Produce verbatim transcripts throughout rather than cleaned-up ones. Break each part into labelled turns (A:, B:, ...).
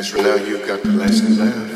A: Guess for now you've got the last laugh.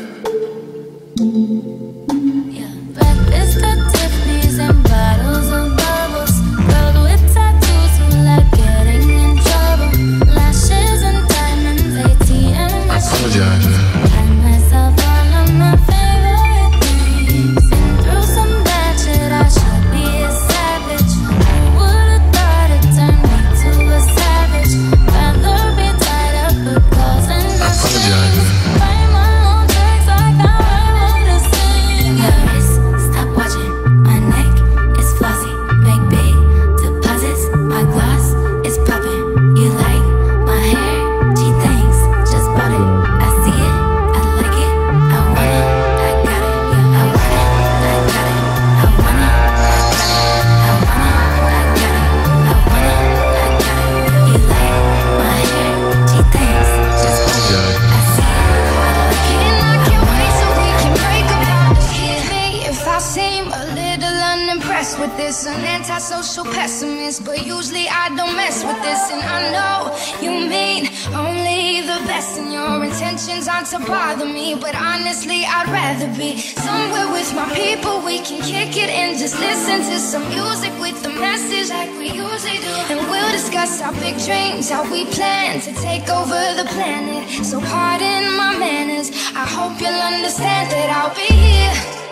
B: Yeah, breakfast at Tiffany's and bottles of bubbles. Girl with tattoos who like getting in trouble. Lashes and diamonds, A T M.
A: I apologize.
B: Buy myself all of my favorite things. Been through some bad shit, I should be a savage. Who would've thought it turned me to a savage? Rather be tied up with calls and
A: I apologize.
B: write my own tracks like I write to sing. Your wrist, stop watching. My neck is flossy. Make big deposits. My gloss is popping. You like my hair? Gee, thanks. Just bought it. I see it. I like it. I want it. I got it. I want it. I got it. I want it. I got it. I want it. I got it. I want it. I got it. You like my hair? Gee, thanks. Just bought it. I see it. I like it.
C: And I can't wait so we can break apart. Forgive me if I seem a little unimpressed with this. An antisocial pessimist, but usually I don't mess with this. And I know you mean only the best, and your intentions aren't to bother me. But honestly, I'd rather be somewhere with my people. We can kick it and just listen to some music with the message like we usually do. And we'll discuss our big dreams, how we plan to take over the planet. So pardon my manners, I hope you'll understand that I'll be here